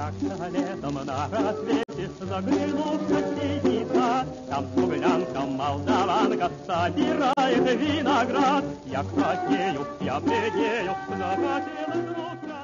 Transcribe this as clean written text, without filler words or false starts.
Как-то летом на рассвете заглянулся синица, там смуглянка молдаванка собирает виноград. Я краснею, я бледнею, захотелось вдруг